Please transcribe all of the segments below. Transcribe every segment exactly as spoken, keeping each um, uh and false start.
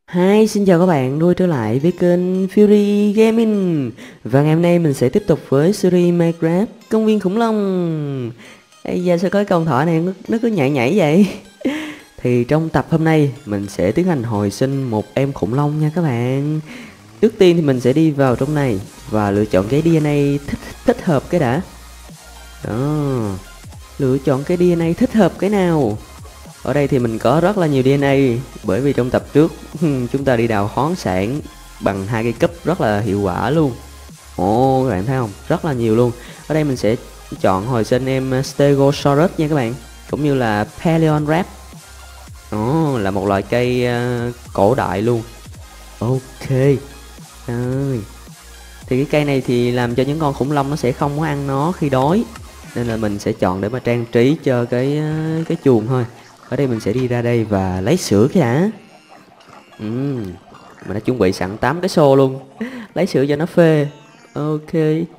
Hi, xin chào các bạn, quay trở lại với kênh Fury Gaming. Và ngày hôm nay mình sẽ tiếp tục với series Minecraft Công viên khủng long. Ây da, sao có cái con thỏ này nó, nó cứ nhảy nhảy vậy? Thì trong tập hôm nay mình sẽ tiến hành hồi sinh một em khủng long nha các bạn. Trước tiên thì mình sẽ đi vào trong này và lựa chọn cái đê en a thích, thích hợp cái đã. Đó, lựa chọn cái đê en a thích hợp cái nào. Ở đây thì mình có rất là nhiều đê en a, bởi vì trong tập trước chúng ta đi đào khoáng sản bằng hai cây cúp rất là hiệu quả luôn. Ồ, các bạn thấy không? Rất là nhiều luôn. Ở đây mình sẽ chọn hồi sinh em Stegosaurus nha các bạn, cũng như là Paleonrap. Ồ, là một loại cây uh, cổ đại luôn. Ok. Rồi. Thì cái cây này thì làm cho những con khủng long nó sẽ không có ăn nó khi đói, nên là mình sẽ chọn để mà trang trí cho cái uh, cái chuồng thôi. Ở đây mình sẽ đi ra đây và lấy sữa cái đã. Ừm, mình đã chuẩn bị sẵn tám cái xô luôn. Lấy sữa cho nó phê. Ok.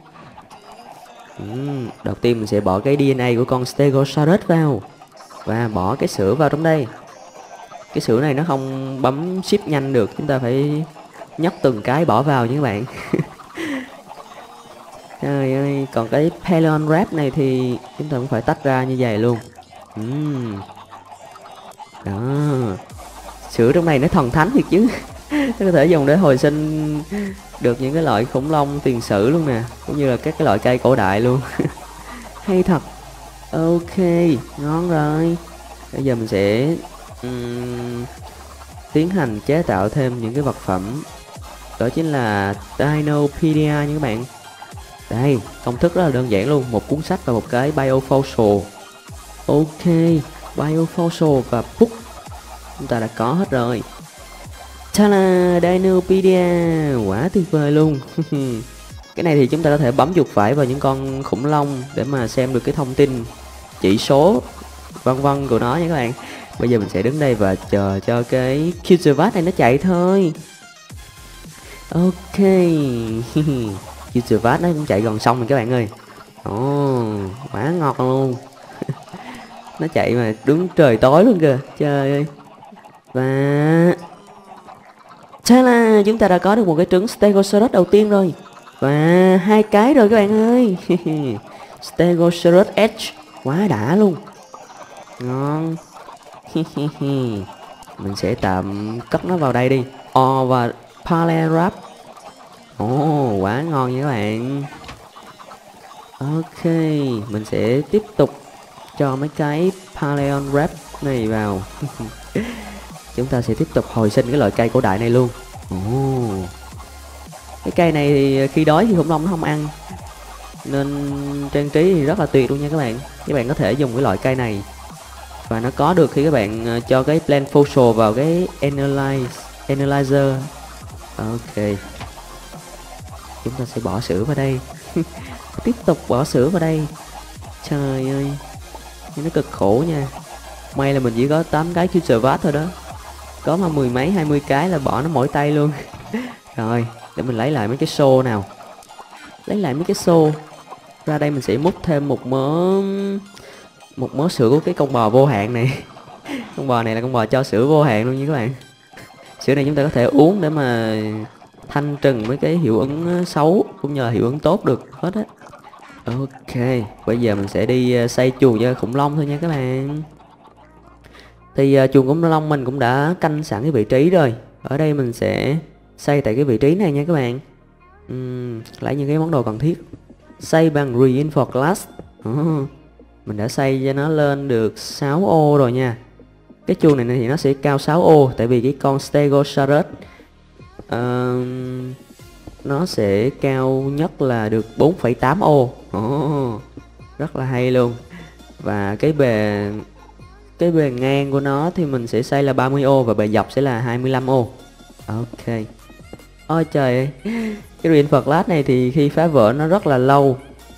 Ừm, đầu tiên mình sẽ bỏ cái đê en a của con Stegosaurus vào và bỏ cái sữa vào trong đây. Cái sữa này nó không bấm ship nhanh được, chúng ta phải nhấp từng cái bỏ vào nha các bạn. Trời ơi, còn cái Paleonrap này thì chúng ta cũng phải tách ra như vậy luôn. Ừm. Đó, sữa trong này nó thần thánh thiệt chứ. Nó có thể dùng để hồi sinh được những cái loại khủng long tiền sử luôn nè, cũng như là các cái loại cây cổ đại luôn. Hay thật. Ok, ngon rồi. Bây giờ mình sẽ um, tiến hành chế tạo thêm những cái vật phẩm, đó chính là Dinopedia nha các bạn. Đây, công thức rất là đơn giản luôn, một cuốn sách và một cái biofossil. Ok, biofossil và book chúng ta đã có hết rồi. Ta-da, Dinopedia, quá tuyệt vời luôn. Cái này thì chúng ta có thể bấm chuột phải vào những con khủng long để mà xem được cái thông tin, chỉ số vân vân của nó nha các bạn. Bây giờ mình sẽ đứng đây và chờ cho cái Cutervat này nó chạy thôi. Ok. Cutervat nó cũng chạy gần xong rồi các bạn ơi. Ồ, quá ngọt luôn. Nó chạy mà đứng trời tối luôn kìa, trời ơi. Và thế là chúng ta đã có được một cái trứng Stegosaurus đầu tiên rồi. Và hai cái rồi các bạn ơi. Stegosaurus Edge, quá đã luôn. Ngon. Mình sẽ tạm cất nó vào đây đi. O và Paleorap. Ồ, oh, quá ngon nha các bạn. Ok, mình sẽ tiếp tục cho mấy cái Paleorap này vào. Chúng ta sẽ tiếp tục hồi sinh cái loại cây cổ đại này luôn. Ồ, oh. Cái cây này thì khi đói thì khủng long nó không ăn, nên trang trí thì rất là tuyệt luôn nha các bạn. Các bạn có thể dùng cái loại cây này, và nó có được khi các bạn cho cái plant fossil vào cái analyze analyzer. Ok, chúng ta sẽ bỏ sữa vào đây. Tiếp tục bỏ sữa vào đây. Trời ơi, nó cực khổ nha. May là mình chỉ có tám cái Cutervat thôi đó, có mà mười mấy hai mươi cái là bỏ nó mỏi tay luôn. Rồi, để mình lấy lại mấy cái xô nào. Lấy lại mấy cái xô. Ra đây mình sẽ múc thêm một mớ một mớ sữa của cái con bò vô hạn này. Con bò này là con bò cho sữa vô hạn luôn nha các bạn. Sữa này chúng ta có thể uống để mà thanh trừng mấy cái hiệu ứng xấu cũng như là hiệu ứng tốt được hết á. Ok, bây giờ mình sẽ đi xây chuồng cho khủng long thôi nha các bạn. Thì uh, chuồng khủng long mình cũng đã canh sẵn cái vị trí rồi. Ở đây mình sẽ xây tại cái vị trí này nha các bạn. uhm, Lấy những cái món đồ cần thiết. Xây bằng reinforced glass. uh, Mình đã xây cho nó lên được sáu ô rồi nha. Cái chuồng này thì nó sẽ cao sáu ô, tại vì cái con Stegosaurus uh, nó sẽ cao nhất là được bốn phẩy tám ô. oh, Rất là hay luôn. Và cái bề cái bề ngang của nó thì mình sẽ xây là ba mươi ô, và bề dọc sẽ là hai mươi lăm ô. Ok. Ôi trời ơi, cái reinforced glass này thì khi phá vỡ nó rất là lâu.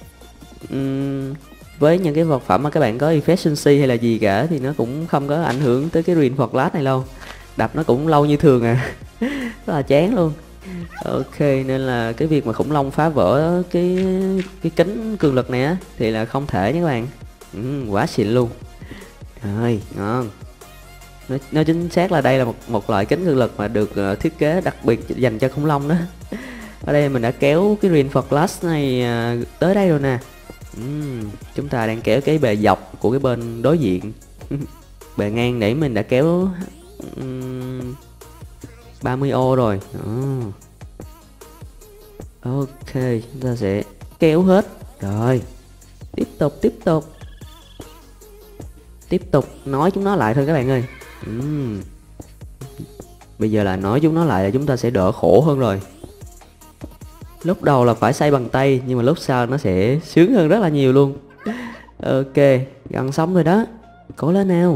uhm, Với những cái vật phẩm mà các bạn có efficiency hay là gì cả thì nó cũng không có ảnh hưởng tới cái reinforced glass này đâu. Đập nó cũng lâu như thường à. Rất là chán luôn. Ok, nên là cái việc mà khủng long phá vỡ cái cái kính cường lực này á thì là không thể nha các bạn. ừ, Quá xịn luôn. Rồi, ngon. Nói, nói chính xác là đây là một một loại kính cự lực mà được uh, thiết kế đặc biệt dành cho khủng long đó. Ở đây mình đã kéo cái reinforced glass này uh, tới đây rồi nè. uhm, Chúng ta đang kéo cái bề dọc của cái bên đối diện. Bề ngang để mình đã kéo um, ba mươi ô rồi. oh. Ok, chúng ta sẽ kéo hết. Rồi, tiếp tục tiếp tục Tiếp tục nói chúng nó lại thôi các bạn ơi. uhm. Bây giờ là nói chúng nó lại là chúng ta sẽ đỡ khổ hơn rồi. Lúc đầu là phải xây bằng tay, nhưng mà lúc sau nó sẽ sướng hơn rất là nhiều luôn. Ok, gần xong rồi đó. Cố lên nào.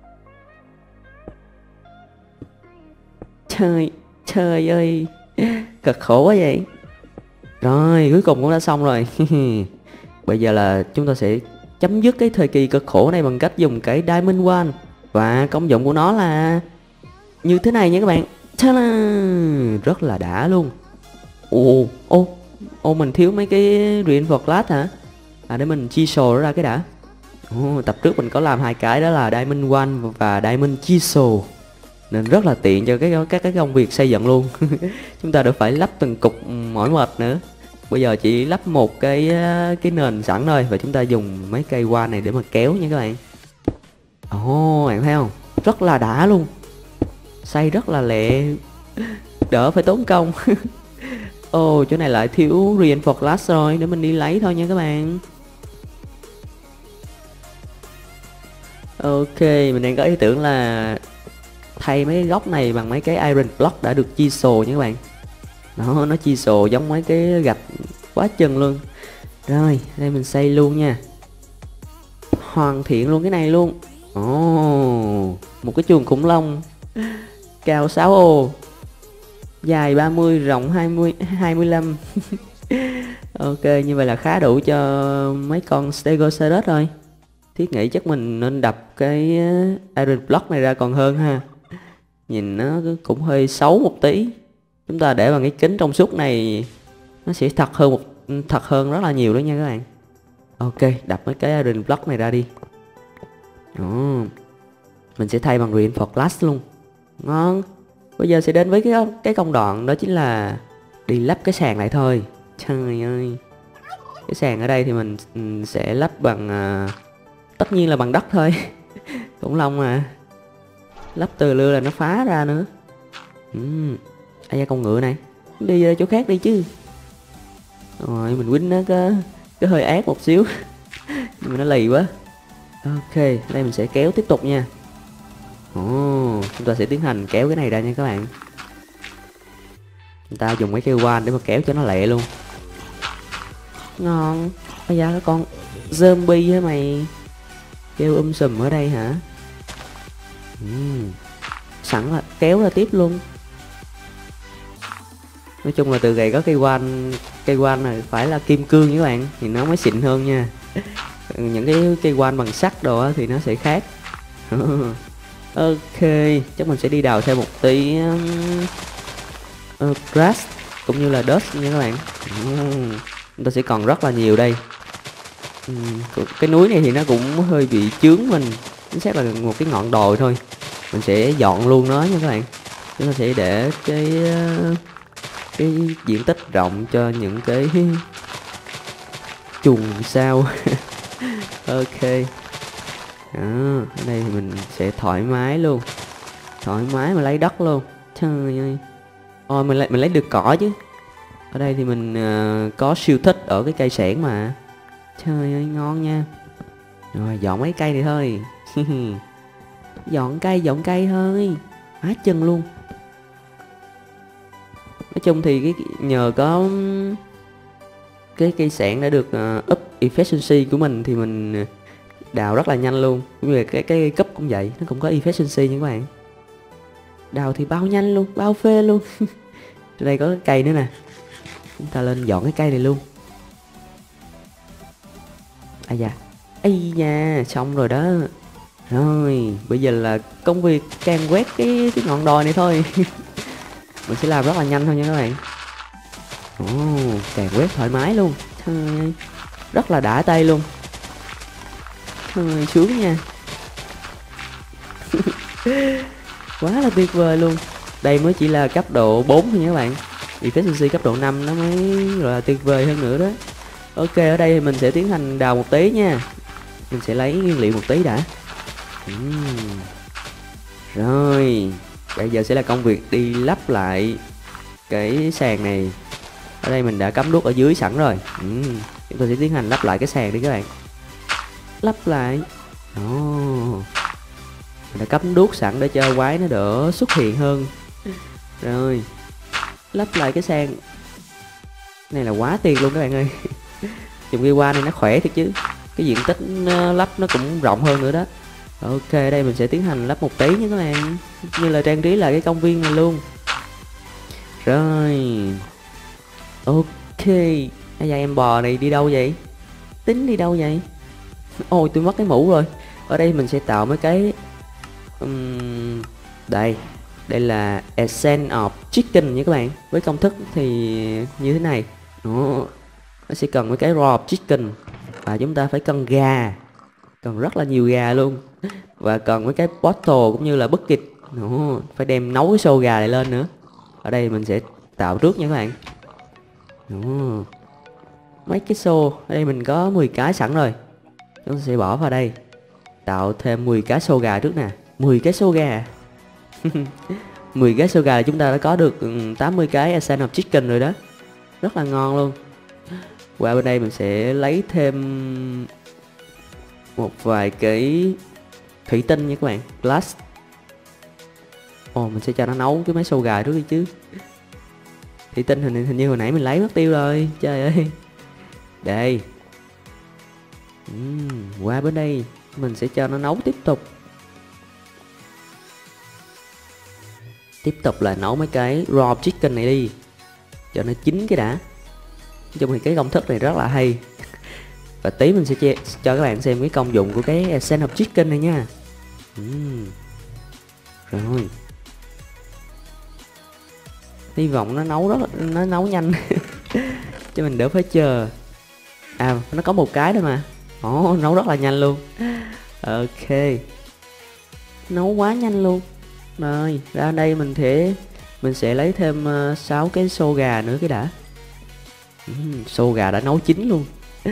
Trời, trời ơi, cực khổ quá vậy. Rồi, cuối cùng cũng đã xong rồi. Bây giờ là chúng ta sẽ chấm dứt cái thời kỳ cực khổ này bằng cách dùng cái Diamond One. Và công dụng của nó là như thế này nha các bạn. Ta-da! Rất là đã luôn. Ồ, ô, ô mình thiếu mấy cái reinforced glass hả? À để mình chisel ra cái đã. Ồ, tập trước mình có làm hai cái đó là Diamond One và Diamond Chisel, nên rất là tiện cho cái các cái công việc xây dựng luôn. Chúng ta đỡ phải lắp từng cục mỏi mệt nữa. Bây giờ chỉ lắp một cái cái nền sẵn thôi, và chúng ta dùng mấy cây hoa này để mà kéo nha các bạn. Ồ, bạn thấy không? Rất là đã luôn. Xây rất là lẹ, đỡ phải tốn công. Ồ, chỗ này lại thiếu reinforced glass rồi, để mình đi lấy thôi nha các bạn. Ok, mình đang có ý tưởng là thay mấy cái góc này bằng mấy cái iron block đã được chisel nha các bạn. Đó, nó chisel giống mấy cái gạch quá chừng luôn. Rồi, đây mình xây luôn nha. Hoàn thiện luôn cái này luôn. Ồ, một cái chuồng khủng long cao sáu ô, dài ba mươi, rộng hai mươi, hai mươi lăm. Ok, như vậy là khá đủ cho mấy con Stegosaurus rồi. Thiết nghĩ chắc mình nên đập cái iron block này ra còn hơn ha. Nhìn nó cũng hơi xấu một tí. Chúng ta để bằng cái kính trong suốt này nó sẽ thật hơn một thật hơn rất là nhiều đó nha các bạn. Ok, đập mấy cái iron block này ra đi. Ồ, mình sẽ thay bằng reinforced glass luôn. Ngon. Bây giờ sẽ đến với cái cái công đoạn đó chính là đi lắp cái sàn lại thôi. Trời ơi. Cái sàn ở đây thì mình sẽ lắp bằng uh, tất nhiên là bằng đất thôi. Khủng long mà. Lắp từ lưa là nó phá ra nữa. Ừm. Ai da con ngựa này. Đi ra chỗ khác đi chứ. Rồi mình quýnh nó có, có hơi ác một xíu. Nhưng mà nó lì quá. Ok, đây mình sẽ kéo tiếp tục nha. Ồ, chúng ta sẽ tiến hành kéo cái này ra nha các bạn. Chúng ta dùng mấy cây quan để mà kéo cho nó lẹ luôn. Ngon. Bây giờ cái con zombie hả mày? Kêu um sùm ở đây hả? uhm. Sẵn là kéo ra tiếp luôn. Nói chung là từ ngày có cây quan, cây quan này phải là kim cương với các bạn, thì nó mới xịn hơn nha. Những cái cây quan bằng sắt đồ thì nó sẽ khác. Ok, chắc mình sẽ đi đào thêm một tí um, uh, grass cũng như là dust nha các bạn. uhm. Chúng ta sẽ còn rất là nhiều đây. uhm. Cái núi này thì nó cũng hơi bị chướng mình, chính xác là một cái ngọn đồi thôi. Mình sẽ dọn luôn nó nha các bạn. Chúng ta sẽ để cái uh, cái diện tích rộng cho những cái chuồng sao. Ok. Đó, ở đây thì mình sẽ thoải mái luôn. Thoải mái mà lấy đất luôn. Trời ơi. Ôi mình lấy, mình lấy được cỏ chứ. Ở đây thì mình uh, có siêu thích ở cái cây sẻn mà. Trời ơi ngon nha. Rồi dọn mấy cây này thôi. Dọn cây dọn cây thôi. Á chân luôn. Nói chung thì cái nhờ có cái cây sạn đã được uh, up efficiency của mình thì mình đào rất là nhanh luôn. Cũng như là cái cái cấp cũng vậy, nó cũng có efficiency nha các bạn. Đào thì bao nhanh luôn, bao phê luôn. Đây có cái cây nữa nè. Chúng ta lên dọn cái cây này luôn. Ây da, ây da, xong rồi đó. Rồi, bây giờ là công việc càng quét cái, cái ngọn đồi này thôi. Mình sẽ làm rất là nhanh thôi nha các bạn. Ồ, càng quét thoải mái luôn. Thôi, rất là đã tay luôn. Thôi, sướng nha. Quá là tuyệt vời luôn. Đây mới chỉ là cấp độ bốn thôi nha các bạn. Efficiency cấp độ năm nó mới gọi là tuyệt vời hơn nữa đó. Ok, ở đây thì mình sẽ tiến hành đào một tí nha. Mình sẽ lấy nguyên liệu một tí đã. uhm. Rồi, bây giờ sẽ là công việc đi lắp lại cái sàn này. Ở đây mình đã cắm đuốc ở dưới sẵn rồi. uhm. Chúng tôi sẽ tiến hành lắp lại cái sàn đi các bạn. Lắp lại. oh. Mình đã cắm đuốc sẵn để cho quái nó đỡ xuất hiện hơn. Rồi, lắp lại cái sàn. Cái này là quá tiền luôn các bạn ơi. Dùng cái qua này nó khỏe thiệt chứ. Cái diện tích lắp nó cũng rộng hơn nữa đó. Ok, đây mình sẽ tiến hành lắp một tí nha các bạn. Như là trang trí lại cái công viên này luôn. Rồi. Ok. Bây giờ em bò này đi đâu vậy? Tính đi đâu vậy? Ôi tôi mất cái mũ rồi. Ở đây mình sẽ tạo mấy cái um, đây. Đây là Essence of Chicken nha các bạn. Với công thức thì như thế này. Đó. Nó sẽ cần mấy cái raw chicken. Và chúng ta phải cần gà. Cần rất là nhiều gà luôn. Và cần mấy cái bottle cũng như là bucket. Đó. Phải đem nấu cái xô gà này lên nữa. Ở đây mình sẽ tạo trước nha các bạn. Đó. Mấy cái xô. Ở đây mình có mười cái sẵn rồi. Chúng ta sẽ bỏ vào đây. Tạo thêm mười cái xô gà trước nè. mười cái xô gà. mười cái xô gà là chúng ta đã có được tám mươi cái Essence of Chicken rồi đó. Rất là ngon luôn. Qua bên đây mình sẽ lấy thêm một vài cái thủy tinh nha các bạn. Glass. Ồ, mình sẽ cho nó nấu cái máy xô gà trước đi chứ. Thủy tinh hình, hình như hồi nãy mình lấy mất tiêu rồi. Trời ơi. Đây. uhm, Qua bên đây mình sẽ cho nó nấu tiếp tục. Tiếp tục là nấu mấy cái raw chicken này đi. Cho nó chín cái đã. Nói chung thì cái công thức này rất là hay. Và tí mình sẽ che, cho các bạn xem cái công dụng của cái Essence of Chicken này nha. uhm. Rồi. Hy vọng nó nấu rất là, nó nấu nhanh. Cho mình đỡ phải chờ. À, nó có một cái thôi mà. Ồ, oh, nấu rất là nhanh luôn. Ok. Nấu quá nhanh luôn. Rồi, ra đây mình thể mình sẽ lấy thêm uh, sáu cái xô gà nữa cái đã. uhm, Xô gà đã nấu chín luôn.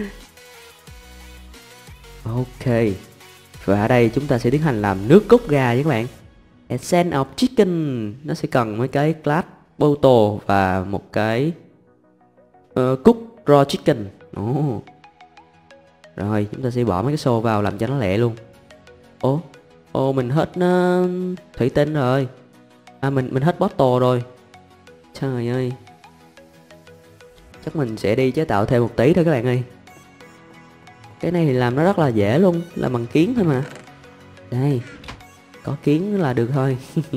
Ok. Và ở đây chúng ta sẽ tiến hành làm nước cốt gà nha các bạn. Essence of Chicken. Nó sẽ cần mấy cái glass bottle và một cái uh, cook raw chicken. oh. Rồi chúng ta sẽ bỏ mấy cái xô vào làm cho nó lẹ luôn. Ồ, ồ mình hết uh, thủy tinh rồi. À mình mình hết bottle rồi. Trời ơi. Chắc mình sẽ đi chế tạo thêm một tí thôi các bạn ơi. Cái này thì làm nó rất là dễ luôn. Làm bằng kiến thôi mà. Đây. Có kiến là được thôi.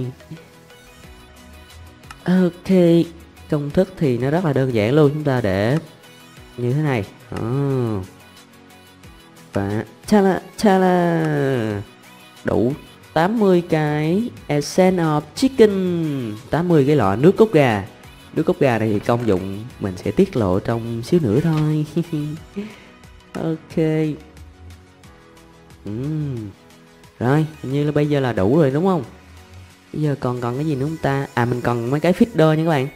Ok. Công thức thì nó rất là đơn giản luôn. Chúng ta để như thế này. oh. Và ta-la, ta-la. Đủ tám mươi cái Essence of Chicken. tám mươi cái lọ nước cốt gà. Nước cốt gà này thì công dụng mình sẽ tiết lộ trong xíu nữa thôi. Ok. uhm. Rồi, hình như là bây giờ là đủ rồi đúng không? Bây giờ còn còn cái gì nữa không ta? À mình còn mấy cái feeder nha các bạn.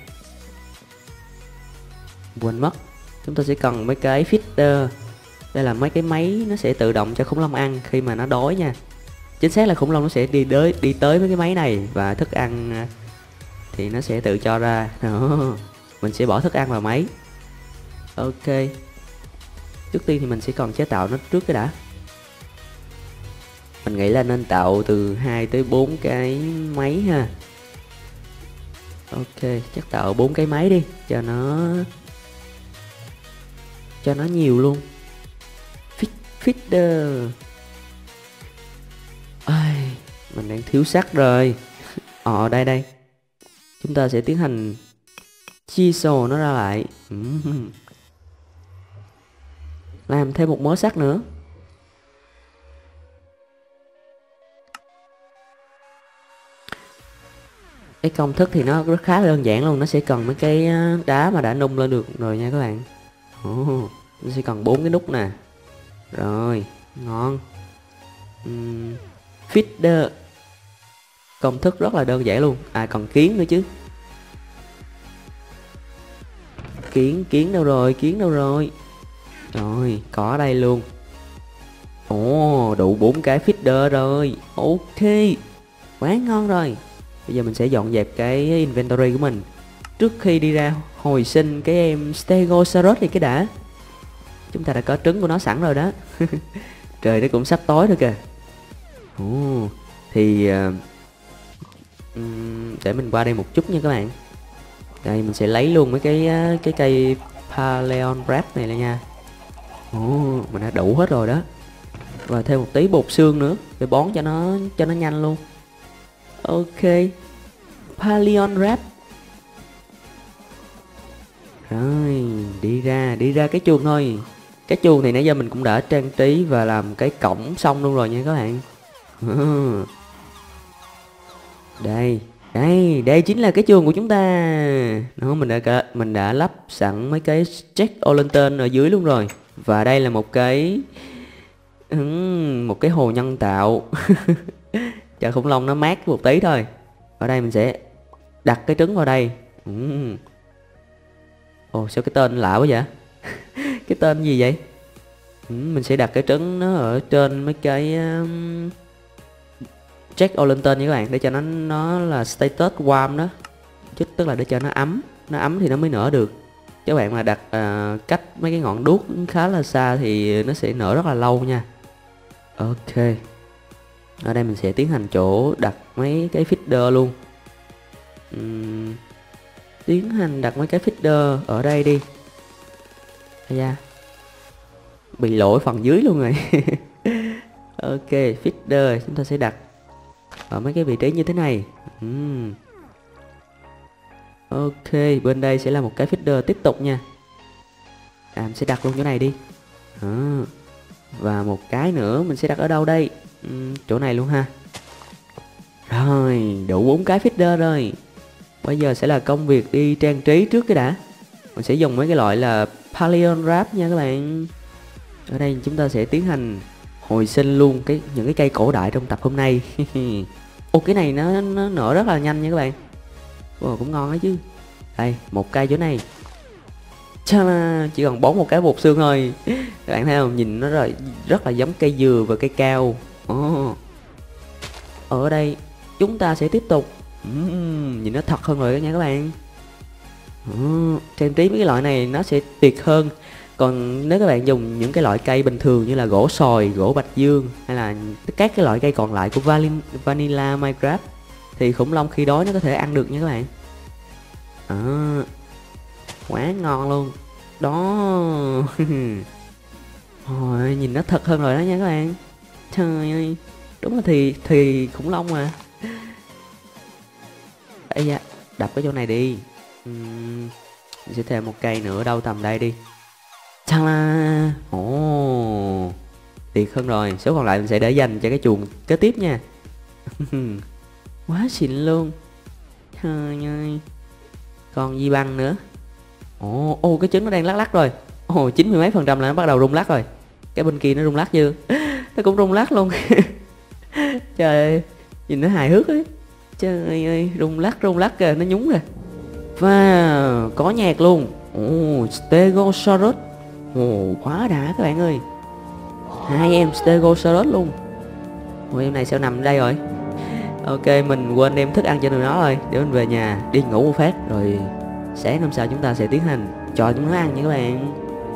Quên mất. Chúng ta sẽ cần mấy cái feeder. Đây là mấy cái máy nó sẽ tự động cho khủng long ăn khi mà nó đói nha. Chính xác là khủng long nó sẽ đi tới đi tới mấy cái máy này và thức ăn thì nó sẽ tự cho ra. Đó. Mình sẽ bỏ thức ăn vào máy. Ok. Trước tiên thì mình sẽ còn chế tạo nó trước cái đã. Mình nghĩ là nên tạo từ hai tới bốn cái máy ha. Ok, chắc tạo bốn cái máy đi cho nó cho nó nhiều luôn. Feeder. Ai, mình đang thiếu sắt rồi. Ờ đây đây. Chúng ta sẽ tiến hành chisel nó ra lại. Làm thêm một mớ sắt nữa. Cái công thức thì nó rất khá đơn giản luôn. Nó sẽ cần mấy cái đá mà đã nung lên được rồi nha các bạn. oh, Nó sẽ cần bốn cái nút nè. Rồi, ngon. uhm, Feeder. Công thức rất là đơn giản luôn. À còn kiến nữa chứ. Kiến, kiến đâu rồi, kiến đâu rồi. Rồi, có ở đây luôn. Ồ, đủ bốn cái feeder rồi. Ok, quá ngon rồi. Bây giờ mình sẽ dọn dẹp cái inventory của mình trước khi đi ra hồi sinh cái em Stegosaurus thì cái đã. Chúng ta đã có trứng của nó sẵn rồi đó. Trời nó cũng sắp tối rồi kìa. Ồ, thì uh, để mình qua đây một chút nha các bạn. Đây mình sẽ lấy luôn mấy cái cái cây Paleon Wrap này lên nha. Ồ, mình đã đủ hết rồi đó. Và thêm một tí bột xương nữa để bón cho nó cho nó nhanh luôn. Ok, Paleon Wrap. Rồi, đi ra, đi ra cái chuồng thôi. Cái chuồng thì nãy giờ mình cũng đã trang trí và làm cái cổng xong luôn rồi nha các bạn. Đây, đây, đây chính là cái chuồng của chúng ta. Nó mình đã mình đã lắp sẵn mấy cái Jack O'Lantern ở dưới luôn rồi. Và đây là một cái một cái hồ nhân tạo cho khủng long nó mát một tí thôi. Ở đây mình sẽ đặt cái trứng vào đây. Ồ sao cái tên lạ quá vậy? Cái tên gì vậy? Mình sẽ đặt cái trứng nó ở trên mấy cái um, Jack O'Lantern nha các bạn, để cho nó nó là status warm đó, chứ tức là để cho nó ấm, nó ấm thì nó mới nở được. Các bạn mà đặt uh, cách mấy cái ngọn đuốc khá là xa thì nó sẽ nở rất là lâu nha. Ok, ở đây mình sẽ tiến hành chỗ đặt mấy cái feeder luôn. uhm, Tiến hành đặt mấy cái feeder ở đây đi. Da, bị lỗi phần dưới luôn rồi. Ok, feeder chúng ta sẽ đặt ở mấy cái vị trí như thế này. uhm. Ok, bên đây sẽ là một cái feeder tiếp tục nha. À, mình sẽ đặt luôn chỗ này đi. Đó. Và một cái nữa mình sẽ đặt ở đâu đây? uhm, chỗ này luôn ha. Rồi, đủ bốn cái feeder rồi. Bây giờ sẽ là công việc đi trang trí trước cái đã. Mình sẽ dùng mấy cái loại là Paleon Wrap nha các bạn. Ở đây chúng ta sẽ tiến hành hồi sinh luôn cái những cái cây cổ đại trong tập hôm nay. Ô cái này nó, nó nở rất là nhanh nha các bạn. Ồ, cũng ngon ấy chứ. Đây, một cây chỗ này. Chà, chỉ còn bón một cái bột xương thôi. Các bạn thấy không? Nhìn nó rất, rất là giống cây dừa và cây cao. Ồ. Ở đây chúng ta sẽ tiếp tục uhm, nhìn nó thật hơn rồi nha các bạn. Uhm, trang trí mấy cái loại này nó sẽ tuyệt hơn. Còn nếu các bạn dùng những cái loại cây bình thường như là gỗ sồi, gỗ bạch dương hay là các cái loại cây còn lại của Vanilla Minecraft thì khủng long khi đói nó có thể ăn được nha các bạn. À, quá ngon luôn đó. Rồi, nhìn nó thật hơn rồi đó nha các bạn. Trời ơi, đúng là thì thì khủng long mà. Ây da, đập cái chỗ này đi. uhm, Mình sẽ thêm một cây nữa đâu tầm đây đi. Chà la. Ồ, tuyệt hơn rồi. Số còn lại mình sẽ để dành cho cái chuồng kế tiếp nha. Quá xịn luôn. Trời ơi, còn gì băng nữa. Ồ, ô cái trứng nó đang lắc lắc rồi. Ồ, chín mươi mấy phần trăm là nó bắt đầu rung lắc rồi. Cái bên kia nó rung lắc chưa? Nó cũng rung lắc luôn. Trời ơi, nhìn nó hài hước ấy. Trời ơi, rung lắc rung lắc kìa, nó nhúng rồi. Và có nhạc luôn. Ồ, Stegosaurus. Ồ, quá đã các bạn ơi. Hai em Stegosaurus luôn. Ồ, em này sao nằm ở đây rồi? Ok, mình quên đem thức ăn cho tụi nó rồi. Để mình về nhà đi ngủ một phát rồi sáng hôm sau chúng ta sẽ tiến hành cho chúng nó ăn nha các bạn.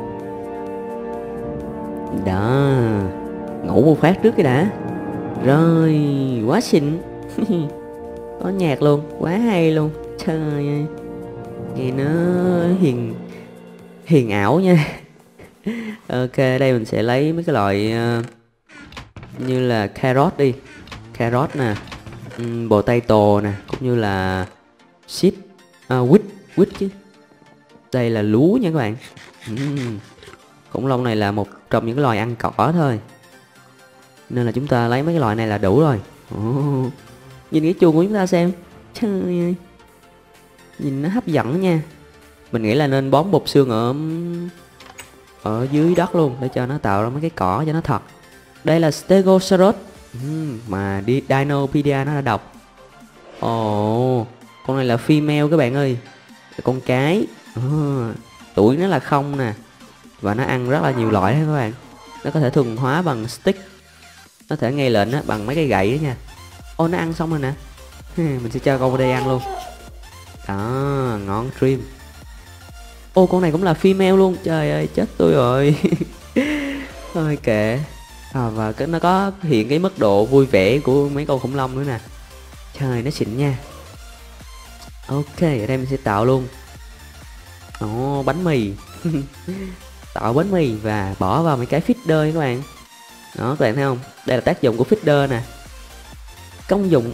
Đó, ngủ một phát trước cái đã. Rồi, quá xịn. Có nhạc luôn, quá hay luôn. Trời ơi, nghe nó hiền hiền ảo nha. Ok, đây mình sẽ lấy mấy cái loại uh, như là carrot đi. Carrot nè, um, potato nè, cũng như là shit, uh, quýt, quýt chứ. Đây là lúa nha các bạn. uhm. Khủng long này là một trong những cái loài ăn cỏ thôi, nên là chúng ta lấy mấy cái loại này là đủ rồi. oh. Nhìn cái chuồng của chúng ta xem. Trời ơi, nhìn nó hấp dẫn nha. Mình nghĩ là nên bón bột xương ở ở dưới đất luôn để cho nó tạo ra mấy cái cỏ cho nó thật. Đây là Stegosaurus uhm, mà đi Dinopedia nó đã đọc. Ồ, con này là female các bạn ơi, là con cái. Ờ, tuổi nó là không nè, và nó ăn rất là nhiều loại đó các bạn. Nó có thể thuần hóa bằng stick, nó thể nghe lệnh á, bằng mấy cái gậy đó nha. Ô, nó ăn xong rồi nè. Mình sẽ cho con vào đây ăn luôn. Đó, ngon stream. Ô, con này cũng là female luôn. Trời ơi, chết tôi rồi. Thôi kệ. À, và cái nó có hiện cái mức độ vui vẻ của mấy con khủng long nữa nè. Trời, nó xịn nha. Ok, ở đây mình sẽ tạo luôn. Ồ, bánh mì. Tạo bánh mì và bỏ vào mấy cái feeder các bạn. Đó, các bạn thấy không? Đây là tác dụng của feeder nè. Công dụng.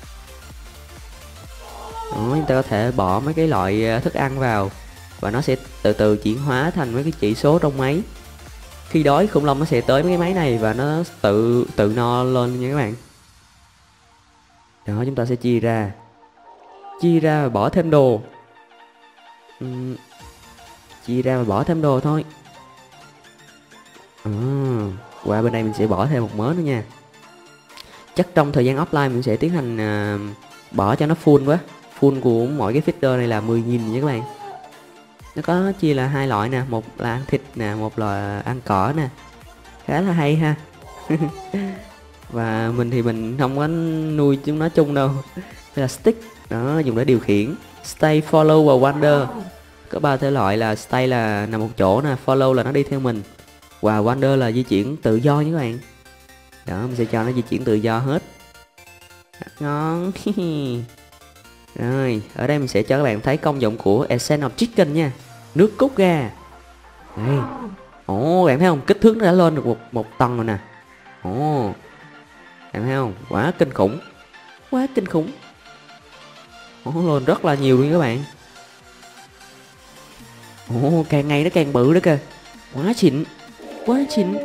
Đó, chúng ta có thể bỏ mấy cái loại thức ăn vào và nó sẽ từ từ chuyển hóa thành mấy cái chỉ số trong máy. Khi đói khủng long nó sẽ tới mấy cái máy này và nó tự tự no lên nha các bạn. Đó, chúng ta sẽ chia ra. Chia ra và bỏ thêm đồ. uhm, Chia ra và bỏ thêm đồ thôi. à, Qua bên đây mình sẽ bỏ thêm một mớ nữa nha. Chắc trong thời gian offline mình sẽ tiến hành à, bỏ cho nó full quá. Full của mỗi cái feeder này là mười nghìn nha các bạn. Nó có chia là hai loại nè, một là ăn thịt nè, một là ăn cỏ nè. Khá là hay ha. Và mình thì mình không có nuôi chúng nó chung đâu. Đây là stick, đó, dùng để điều khiển. Stay, follow và wander. Có ba thể loại là stay là nằm một chỗ nè, follow là nó đi theo mình, và wander là di chuyển tự do nha các bạn. Đó, mình sẽ cho nó di chuyển tự do hết. Ngon. Rồi, ở đây mình sẽ cho các bạn thấy công dụng của Essence of Chicken nha. Nước cốt gà. Đây. Ồ, bạn thấy không? Kích thước nó đã lên được một, một tầng rồi nè. Ồ, bạn thấy không? Quá kinh khủng. Quá kinh khủng. Ồ, lên rất là nhiều luôn các bạn. Ồ, càng ngày nó càng bự đó kìa. Quá xịn. Quá xịn.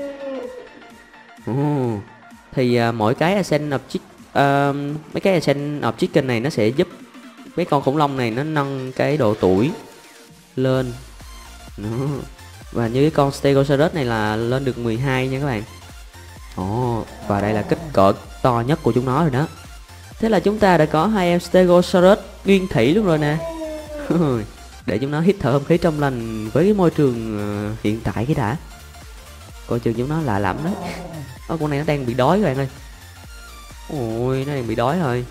Ồ, thì uh, mỗi cái Essence of Chicken, uh, mấy cái Essence of Chicken này nó sẽ giúp mấy con khủng long này nó nâng cái độ tuổi lên. Đó. Và như cái con Stegosaurus này là lên được mười hai nha các bạn. Ồ, và đây là kích cỡ to nhất của chúng nó rồi đó. Thế là chúng ta đã có hai em Stegosaurus nguyên thủy luôn rồi nè. Để chúng nó hít thở không khí trong lành với cái môi trường uh, hiện tại cái đã. Coi chừng chúng nó lạ lắm đấy. Ô, con này nó đang bị đói các bạn ơi. Ôi, nó đang bị đói rồi.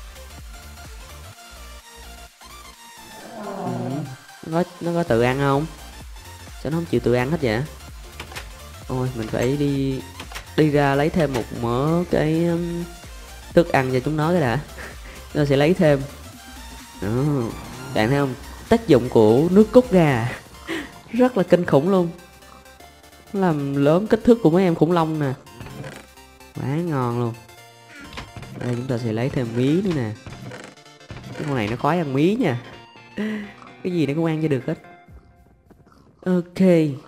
Ừ, nó, có, nó có tự ăn không? Sao nó không chịu tự ăn hết vậy? Ôi, mình phải đi đi ra lấy thêm một mớ cái um, thức ăn cho chúng nó cái đã. Nó sẽ lấy thêm. Đó, bạn thấy không? Tác dụng của nước cốt gà rất là kinh khủng luôn. Nó làm lớn kích thước của mấy em khủng long nè. Quá ngon luôn. Đây chúng ta sẽ lấy thêm mí nữa nè. Cái con này nó khoái ăn mí nha. Cái gì nó cũng ăn cho được hết. Ok.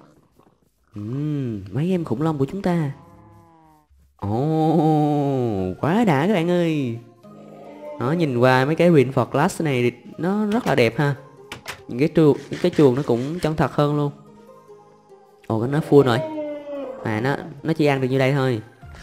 uhm, Mấy em khủng long của chúng ta. Ồ, oh, quá đã các bạn ơi. Nó nhìn qua mấy cái reinforced này nó rất là đẹp ha. Những cái chuồng, những cái chuồng nó cũng chân thật hơn luôn. Ồ, cái nó full rồi. Mà nó nó chỉ ăn được như đây thôi.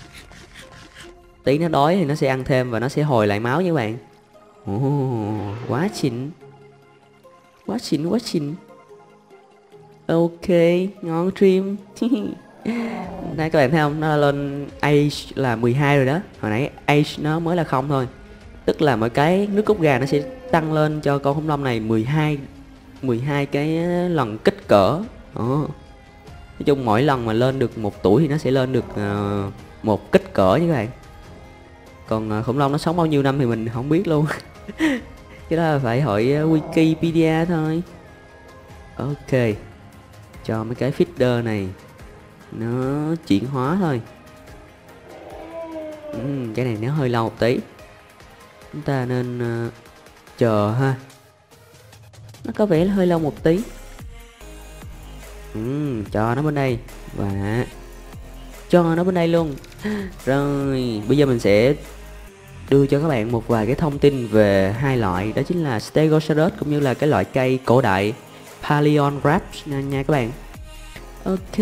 Tí nó đói thì nó sẽ ăn thêm và nó sẽ hồi lại máu nha các bạn. Ồ, oh, quá xịn. Quá xịn, quá xịn. Ok, ngon stream. Đây các bạn thấy không? Nó lên age là mười hai rồi đó. Hồi nãy age nó mới là không thôi. Tức là mỗi cái nước cốt gà nó sẽ tăng lên cho con khủng long này mười hai mười hai cái lần kích cỡ. Đó. Nói chung mỗi lần mà lên được một tuổi thì nó sẽ lên được uh, một kích cỡ nha các bạn. Còn uh, khủng long nó sống bao nhiêu năm thì mình không biết luôn. Cái đó là phải hỏi uh, Wikipedia thôi. Ok. Cho mấy cái feeder này nó chuyển hóa thôi. uhm, Cái này nó hơi lâu một tí. Chúng ta nên uh, chờ ha. Nó có vẻ là hơi lâu một tí. uhm, Cho nó bên đây. Và cho nó bên đây luôn. Rồi, bây giờ mình sẽ đưa cho các bạn một vài cái thông tin về hai loại. Đó chính là Stegosaurus cũng như là cái loại cây cổ đại Paleothrax nha, nha các bạn. Ok.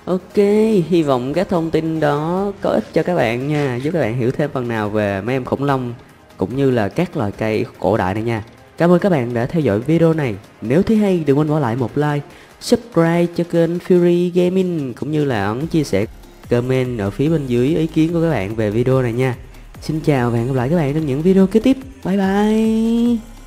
Ok, hy vọng các thông tin đó có ích cho các bạn nha, giúp các bạn hiểu thêm phần nào về mấy em khủng long cũng như là các loài cây cổ đại này nha. Cảm ơn các bạn đã theo dõi video này. Nếu thấy hay đừng quên bỏ lại một like, subscribe cho kênh Fury Gaming cũng như là ấn chia sẻ, comment ở phía bên dưới ý kiến của các bạn về video này nha. Xin chào và hẹn gặp lại các bạn trong những video kế tiếp. Bye bye.